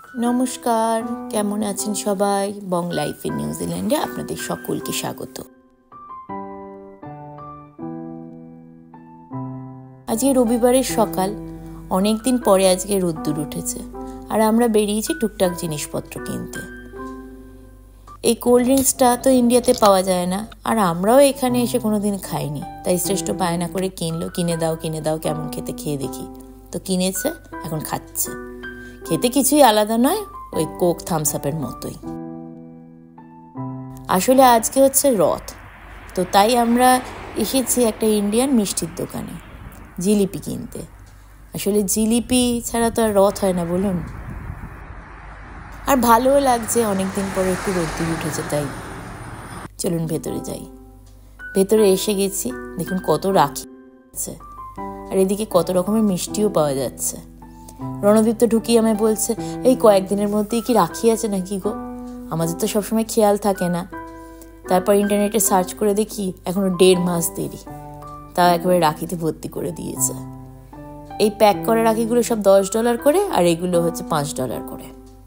নমস্কার, কেমন আছেন সবাই? বং লাইফ ইন নিউজিল্যান্ডে আপনাদের সকলকে স্বাগত। আজকে রবিবারের সকাল, অনেকদিন পরে আজকে রোদ্দুর উঠেছে আর আমরা বেরিয়েছি টুকটাক জিনিসপত্র কিনতে। এই কোল্ড ড্রিঙ্কসটা তো ইন্ডিয়াতে পাওয়া যায় না, আর আমরাও এখানে এসে কোনোদিন খাইনি, তাই শ্রেষ্ঠ বায়না করে কিনলো, কিনে দাও কেমন খেতে, খেয়ে দেখি। তো কিনেছে, এখন খাচ্ছে। খেতে কিছুই আলাদা নয়, ওই কোক থামস আপের মতোই। আসলে আজকে হচ্ছে রথ, তো তাই আমরা এসেছি একটা ইন্ডিয়ান মিষ্টির দোকানে জিলিপি কিনতে। আসলে জিলিপি ছাড়া তো আর রথ হয় না, বলুন। আর ভালোও লাগছে, অনেকদিন পরে একটু রোদ্দুর উঠেছে, তাই চলুন ভেতরে যাই। ভেতরে এসে গেছি, দেখুন কত রাখি আছে, আর এদিকে কত রকমের মিষ্টিও পাওয়া যাচ্ছে। রণদীপ তো ঢুকিয়ে আমায় বলছে, এই কয়েকদিনের মধ্যেই কি রাখি আছে নাকি গো? আমাদের তো সবসময় খেয়াল থাকে না। তারপর ইন্টারনেটে সার্চ করে দেখি এখনো 1.5 মাস দেরি, তা একেবারে রাখিতে ভর্তি করে দিয়েছে। এই প্যাক করা রাখিগুলো সব $10 করে, আর এগুলো হচ্ছে $5 করে।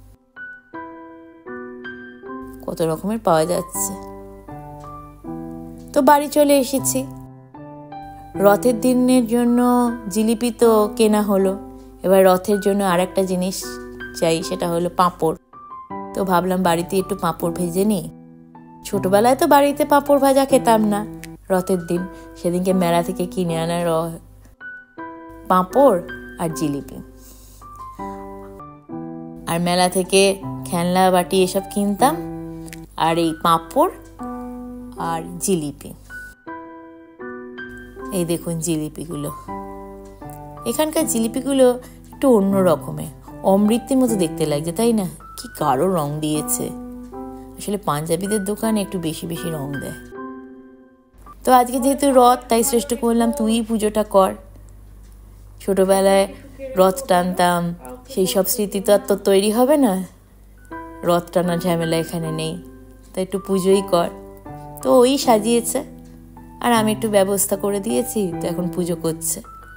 কত রকমের পাওয়া যাচ্ছে। তো বাড়ি চলে এসেছি। রথের দিনের জন্য জিলিপি তো কেনা হলো, এবার রথের জন্য আর একটা জিনিস চাই, সেটা হলো পাঁপড়। তো ভাবলাম বাড়িতে একটু পাঁপড় ভেজে নিই। ছোটবেলায় তো বাড়িতে পাঁপড় ভাজা খেতাম না রথের দিন, সেদিনকে মেলা থেকে কিনে আনা পাঁপড় আর জিলিপি। আর মেলা থেকে খেলনা বাটি এসব কিনতাম, আর এই পাঁপড় আর জিলিপি। এই দেখুন জিলিপিগুলো, এখানকার জিলিপিগুলো একটু অন্য রকমের, অমৃতের মতো দেখতে লাগছে, তাই না? কি গাঢ় রং দিয়েছে। আসলে পাঞ্জাবিদের দোকানে একটু বেশি বেশি রং দেয়। তো আজকে যেহেতু রথ, তাই শ্রেষ্ঠকে বললাম তুই পুজোটা কর। ছোটবেলায় রথ টানতাম, সেই সব স্মৃতি তো আর তোর তৈরি হবে না, রথ টানার ঝামেলা এখানে নেই, তাই একটু পুজোই কর। তো ওই সাজিয়েছে, আর আমি একটু ব্যবস্থা করে দিয়েছি, তো এখন পুজো করছে।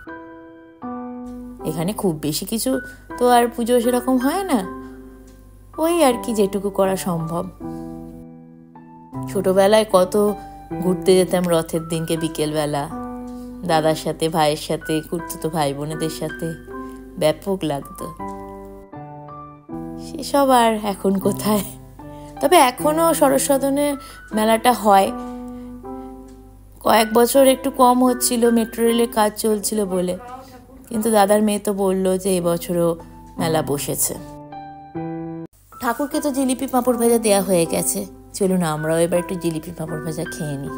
এখানে খুব বেশি কিছু তো আর পুজো সেরকম হয় না, ওই আর কি যেটুকু করা সম্ভব। ছোটবেলায় কত ঘুরতে যেতাম রথের দিনকে বিকেলবেলা, দাদার সাথে, ভাইয়ের সাথে, খুড়তুতো ভাই বোনেদের সাথে, ব্যাপক লাগতো। সেসব আর এখন কোথায়। তবে এখনো সরস্বতনের মেলাটা হয়, কয়েক বছর একটু কম হচ্ছিল, মেট্রো রেলের কাজ চলছিল বলে, কিন্তু দাদার মেয়ে তো বললো যে এবছরও মেলা বসেছে। ঠাকুরকে তো জিলিপি পাঁপড় ভাজা দেওয়া হয়ে গেছে, চলুন আমরাও এবার একটু জিলিপি পাঁপড় ভাজা খেয়ে নিই।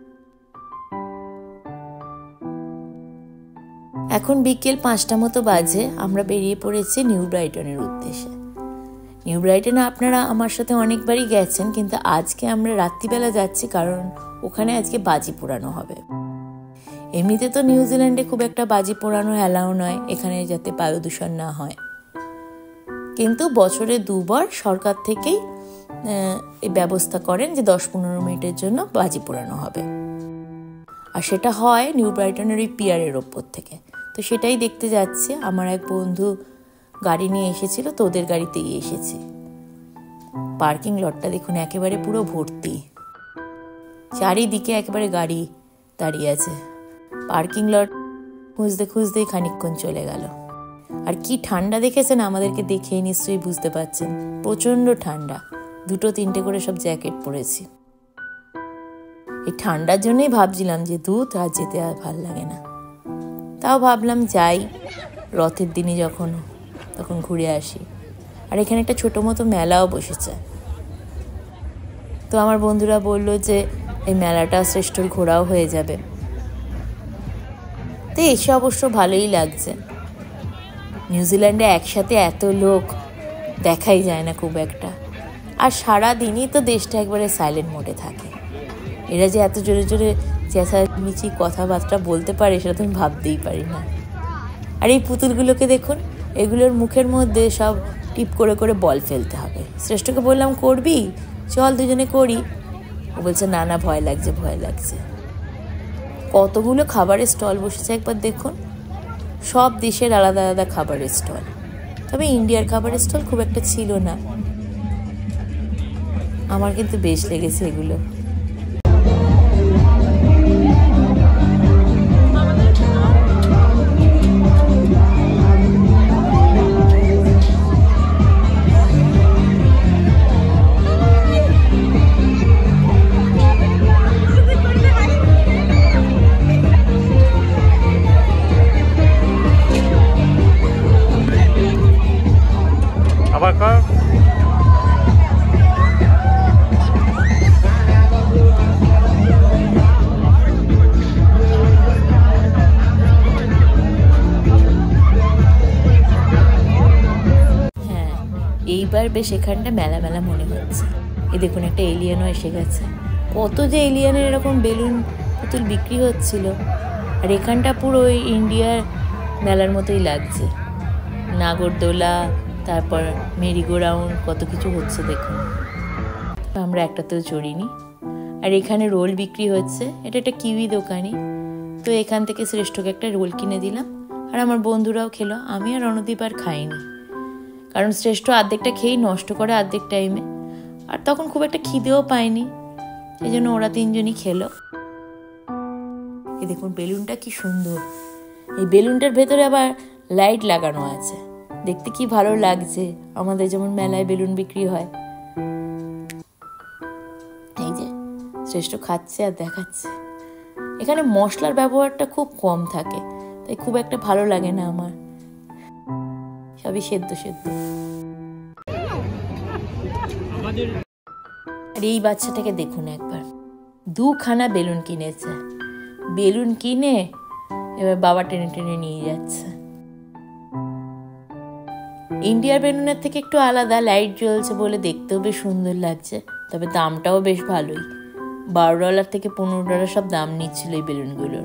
এখন বিকেল 5টা মতো বাজে, আমরা বেরিয়ে পড়েছি নিউ ব্রাইটনের উদ্দেশ্যে। নিউ ব্রাইটনে আপনারা আমার সাথে অনেকবারই গেছেন, কিন্তু আজকে আমরা রাত্রিবেলা যাচ্ছি, কারণ ওখানে আজকে বাজি পোড়ানো হবে। এমনিতে তো নিউজিল্যান্ডে খুব একটা বাজি পোড়ানো অ্যালাউ নয়, এখানে যাতে বায়ু দূষণ না হয়, কিন্তু বছরে 2 বার সরকার থেকেই এই ব্যবস্থা করেন যে 10-15 মিনিটের জন্য বাজি পোড়ানো হবে। আর সেটা হয় নিউ ব্রাইটনের ওই পিয়ারের ওপর থেকে। তো সেটাই দেখতে যাচ্ছি। আমার এক বন্ধু গাড়ি নিয়ে এসেছিল, তো ওদের গাড়িতেই এসেছি। পার্কিং লটটা দেখুন একেবারে পুরো ভর্তি, চারিদিকে একেবারে গাড়ি দাঁড়িয়ে আছে। পার্কিং লট খুঁজতে খুঁজতেই খানিকক্ষণ চলে গেল। আর কি ঠান্ডা দেখেছেন, আমাদেরকে দেখে নিশ্চয়ই বুঝতে পারছেন, প্রচন্ড ঠান্ডা। 2-3টে করে সব জ্যাকেট পরেছি। এই ঠান্ডার জন্যই ভাবছিলাম যে আর যেতে আর ভাল লাগে না, তাও ভাবলাম যাই, রথের দিনই তখন ঘুরে আসি। আর এখানে একটা ছোটো মতো মেলাও বসেছে। তো আমার বন্ধুরা বললো যে এই মেলাটা শ্রেষ্ঠর ঘোরাও হয়ে যাবে, তো এসে অবশ্য ভালোই লাগছে। নিউজিল্যান্ডে একসাথে এত লোক দেখাই যায় না খুব একটা, আর সারা দিনই তো দেশটা একবারে সাইলেন্ট মোডে থাকে। এরা যে এত জোরে জোরে চেঁচামেচি কথাবার্তা বলতে পারে, সেটা তো আমি ভাবতেই পারি না। আর এই পুতুলগুলোকে দেখুন, এগুলোর মুখের মধ্যে সব টিপ করে করে বল ফেলতে হবে। শ্রেষ্ঠকে বললাম করবি, চল দুজনে করি। ও বলছে না না, ভয় লাগছে। কতগুলো খাবারের স্টল বসেছে একবার দেখুন, সব দেশের আলাদা আলাদা খাবারের স্টল। তবে ইন্ডিয়ার খাবারের স্টল খুব একটা ছিল না। আমার কিন্তু বেশ লেগেছে এগুলো। এইবার বেশ এখানটা মেলা মেলা মনে হচ্ছে। এই দেখুন একটা এলিয়ানও এসে গেছে। কত যে এলিয়ানের এরকম বেলুন পুতুল বিক্রি হচ্ছিল। আর এখানটা পুরো ওই ইন্ডিয়ার মেলার মতোই লাগছে। নাগরদোলা, তারপর মেরিগো রাউন্ড, কত কিছু হচ্ছে দেখুন। আমরা একটাতেও চড়িনি। আর এখানে রোল বিক্রি হচ্ছে। এটা একটা কিউই দোকানি। তো এখান থেকে শ্রেষ্ঠকে একটা রোল কিনে দিলাম। আর আমার বন্ধুরাও খেলো। আমি আর রণদীপ আর খাইনি, কারণ শ্রেষ্ঠ অর্ধেকটা খেয়েই নষ্ট করে অর্ধেক টাইমে। আর তখন খুব একটা খিদেও পায়নি, এই জন্য ওরা তিনজনই খেলো। এই দেখুন বেলুনটা কি সুন্দর। এই বেলুনটার ভেতরে আবার লাইট লাগানো আছে, দেখতে কি ভালো লাগছে। আমাদের যেমন মেলায় বেলুন বিক্রি হয়। এই যে শ্রেষ্ঠ খাচ্ছে আর দেখাচ্ছে। এখানে মশলার ব্যবহারটা খুব কম থাকে, তাই খুব একটা ভালো লাগে না আমার। সবই সেদ্ধ সেদ্ধ। আর এই বাচ্চাটাকে দেখুন একবার, 2খানা বেলুন কিনেছে। বেলুন কিনে এবার বাবা টেনে টেনে নিয়ে যাচ্ছে। ইন্ডিয়ার বেলুনের থেকে একটু আলাদা, লাইট জ্বলছে বলে দেখতেও বেশ সুন্দর লাগছে। তবে দামটাও বেশ ভালোই, $12 থেকে $15 সব দাম নিচ্ছিল এই বেলুনগুলোর।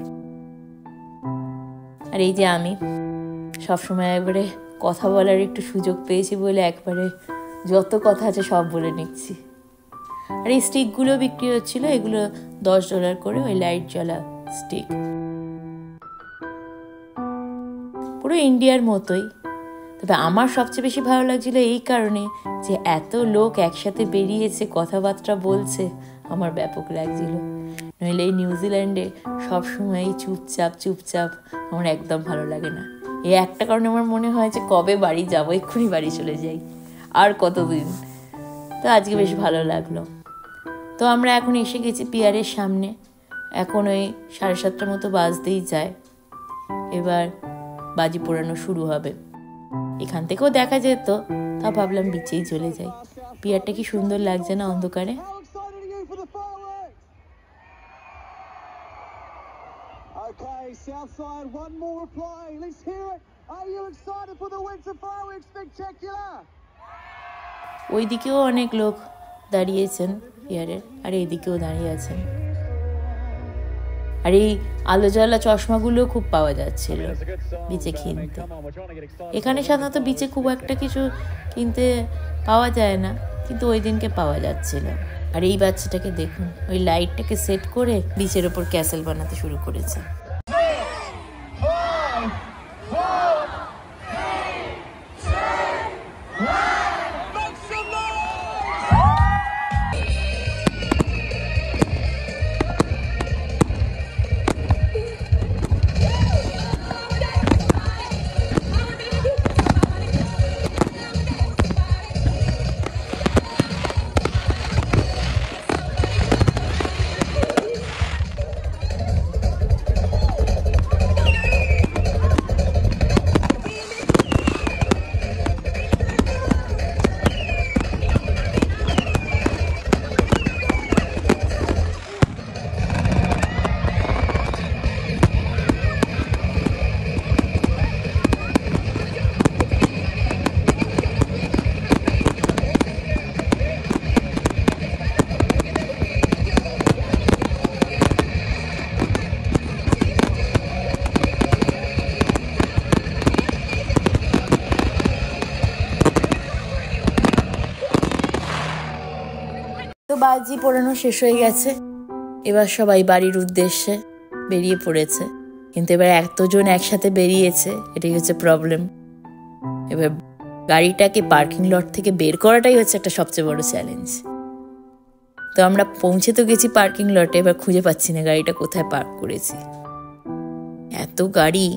আর এই যে আমি সবসময় একবারে কথা বলার একটু সুযোগ পেয়েছি বলে একবারে যত কথা আছে সব বলে নিচ্ছি। আর এই স্টিকগুলো বিক্রি হচ্ছিল, এগুলো $10 করে, ওই লাইট জ্বলা স্টিক। পুরো ইন্ডিয়ার মতোই। তবে আমার সবচেয়ে বেশি ভালো লাগছিল এই কারণে যে এত লোক একসাথে বেরিয়েছে, কথাবার্তা বলছে, আমার ব্যাপক লাগছিল। নইলে এই নিউজিল্যান্ডে সবসময় চুপচাপ চুপচাপ আমার একদম ভালো লাগে না। এই একটা কারণে আমার মনে হয় যে কবে বাড়ি যাবো, এক্ষুনি বাড়ি চলে যাই, আর কতদিন। তো আজকে বেশ ভালো লাগলো। তো আমরা এখন এসে গেছি পিয়ারের সামনে। এখন ওই 7:30 মতো বাজতেই যায়। এবার বাজি পোড়ানো শুরু হবে। এখান থেকেও দেখা যেত, তা ভাবলাম বিচেই চলে যাই। পিয়ারটা কি সুন্দর লাগছে না অন্ধকারে। Okay, Southside, one more reply. Let's hear it. Are you excited for the winter fireworks spectacular? ওইদিকেও অনেক লোক দাঁড়িয়েছেন পিয়ারের, আর এইদিকেও দাঁড়িয়ে আছেন। আর এই আলো জ্বালা চশমাগুলো খুব পাওয়া যাচ্ছিল বিচে কিনতে। এখানে সাধারণত বিচে খুব একটা কিছু কিনতে পাওয়া যায় না, কিন্তু ওই দিনকে পাওয়া যাচ্ছিল। আর এই বাচ্চাটাকে দেখুন, ওই লাইটটাকে সেট করে বিচের ওপর ক্যাসেল বানাতে শুরু করেছে। বাজি পোড়ানো শেষ হয়ে গেছে। এবার সবাই বাড়ির উদ্দেশ্যে বেরিয়ে পড়েছে। কিন্তু এবার এতজন একসাথে বেরিয়েছে, এটাই হচ্ছে প্রবলেম। এবার গাড়িটাকে পার্কিং লট থেকে বের করাটাই হচ্ছে একটা সবচেয়ে বড় চ্যালেঞ্জ। তো আমরা পৌঁছে তো গেছি পার্কিং লটে, এবার খুঁজে পাচ্ছি না গাড়িটা কোথায় পার্ক করেছি। এত গাড়ি,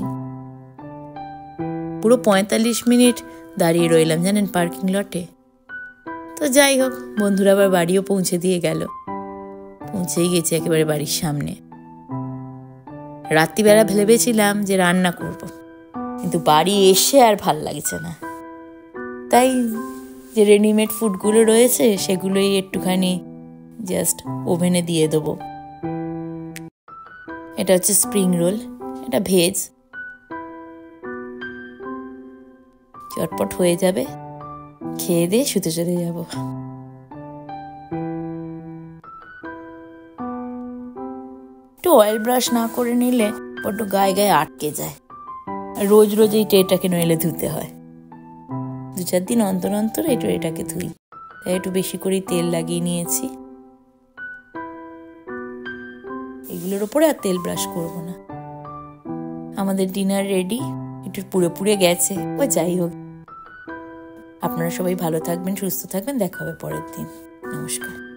পুরো 45 মিনিট দাঁড়িয়ে রইলাম জানেন পার্কিং লটে। তো যাই হোক, বন্ধুরা আবার বাড়িও পৌঁছে দিয়ে গেল। পৌঁছেই গেছি একেবারে বাড়ির সামনে। রাত্রিবেলা ভেবেছিলাম যে রান্না করব, কিন্তু বাড়ি এসে আর ভাল লাগছে না, তাই যে রেডিমেড ফুডগুলো রয়েছে সেগুলোই একটুখানি জাস্ট ওভেনে দিয়ে দেবো। এটা হচ্ছে স্প্রিং রোল, এটা ভেজ, চটপট হয়ে যাবে, খেয়ে দিয়ে শুতে চলে যাব। একটু অয়েল ব্রাশ না করে নিলে বড্ড গায়ে গায়ে আটকে যায়, আর রোজ রোজ এই ট্রেটাকে নইলে ধুতে হয়। 2-4 দিন অন্তর অন্তর এই ট্রেটাকে ধুই, তাই একটু বেশি করেই তেল লাগিয়ে নিয়েছি। এগুলোর ওপরে আর তেল ব্রাশ করব না। আমাদের ডিনার রেডি, একটু পুড়ে পুড়ে গেছে, ও যাই হোক। আপনারা সবাই ভালো থাকবেন, সুস্থ থাকবেন, দেখা হবে পরের দিন। নমস্কার।